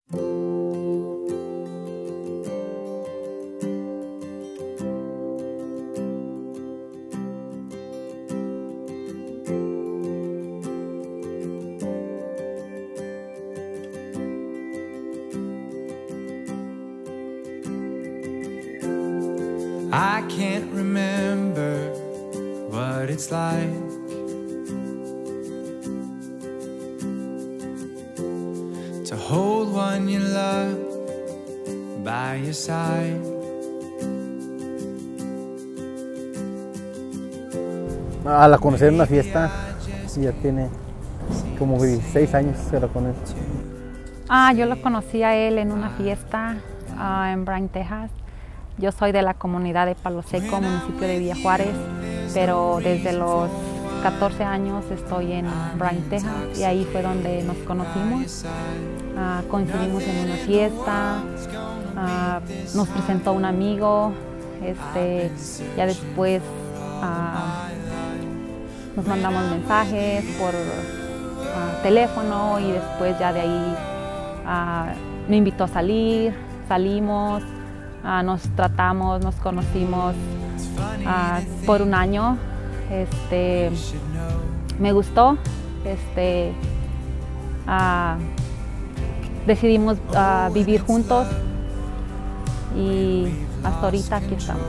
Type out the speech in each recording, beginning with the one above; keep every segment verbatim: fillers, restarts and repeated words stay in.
I can't remember what it's like to hold one you love by your side. Ah, la conocí en una fiesta, sí, ya tiene como dieciséis años que la conozco. Ah, yo lo conocí a él en una fiesta uh, en Bryan, Texas. Yo soy de la comunidad de Palo Seco, municipio de Villa Juárez, pero desde los catorce años estoy en Bryan, Texas, y ahí fue donde nos conocimos. Uh, coincidimos en una fiesta, uh, nos presentó un amigo, este, ya después uh, nos mandamos mensajes por uh, teléfono, y después ya de ahí uh, me invitó a salir, salimos. Uh, nos tratamos, nos conocimos uh, por un año. Este, me gustó. Este, uh, decidimos uh, vivir juntos y hasta ahorita aquí estamos.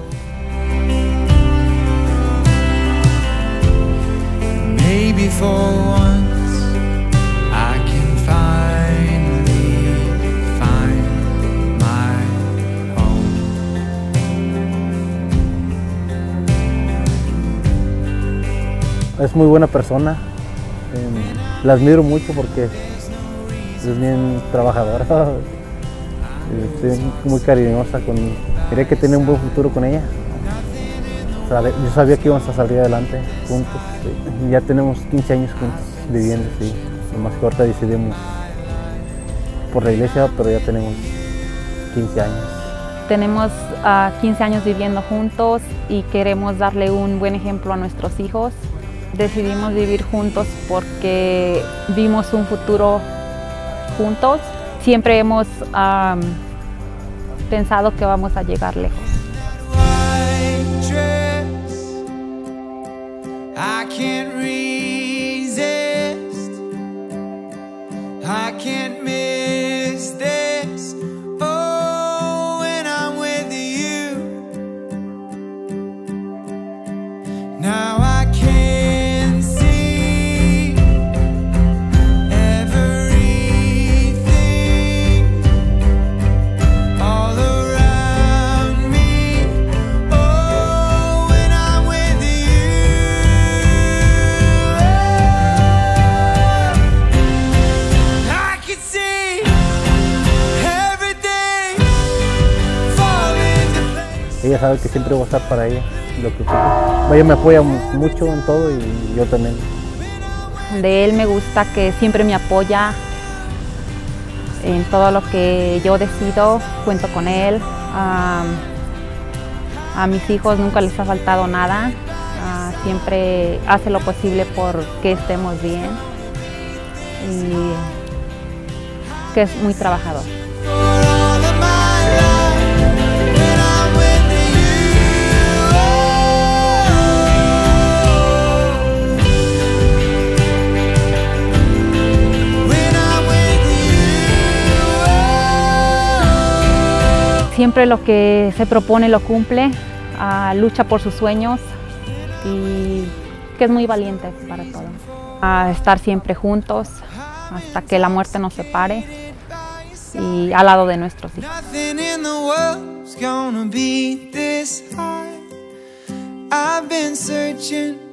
Maybe for once I can finally find my Es muy buena persona, eh, la admiro mucho porque es bien trabajadora, es muy cariñosa conmigo. Quería que tenía un buen futuro con ella. Yo sabía que íbamos a salir adelante juntos, sí. Y ya tenemos quince años juntos viviendo, sí. Más que ahorita decidimos por la iglesia, pero ya tenemos quince años. Tenemos uh, quince años viviendo juntos y queremos darle un buen ejemplo a nuestros hijos. Decidimos vivir juntos porque vimos un futuro juntos. Siempre hemos um, pensado que vamos a llegar lejos. Ella sabe que siempre voy a estar para ella, lo que ocupe. Ella me apoya mucho en todo y yo también. De él me gusta que siempre me apoya en todo lo que yo decido, cuento con él. Um, a mis hijos nunca les ha faltado nada, uh, siempre hace lo posible por que estemos bien y que es muy trabajador. Siempre lo que se propone lo cumple, uh, lucha por sus sueños y que es muy valiente para todo. Uh, estar siempre juntos hasta que la muerte nos separe y al lado de nuestros hijos.